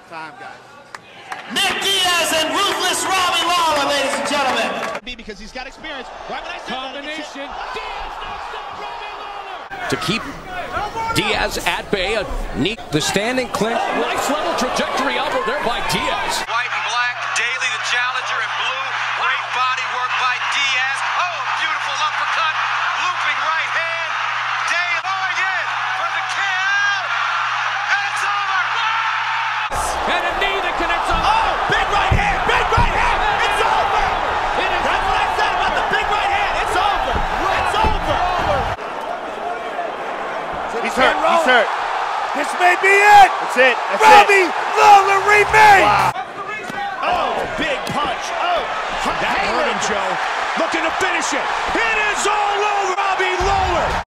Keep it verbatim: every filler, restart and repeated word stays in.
time, guys. Nick Diaz and ruthless Robbie Lawler, ladies and gentlemen. Because he's got experience. Right when I said Combination. Diaz knocks down Robbie Lawler. To keep Diaz at bay, a neat, the standing clinch, nice level trajectory elbow there by Diaz. White and black, Daly the challenger in blue. Great body work by Diaz. Oh, beautiful uppercut, looping right hand. Daly going in for the kill, and it's over. And a knee that connects on. Oh, big right hand, big right hand, it's over. That's what I said about the big right hand. It's over. It's over. He's hurt. He's hurt. This may be it. That's it. That's Robbie it. Lawler rematch. Wow. Oh, big punch. Oh, that hurt him, Joe. Looking to finish it. It is all over. Robbie Lawler.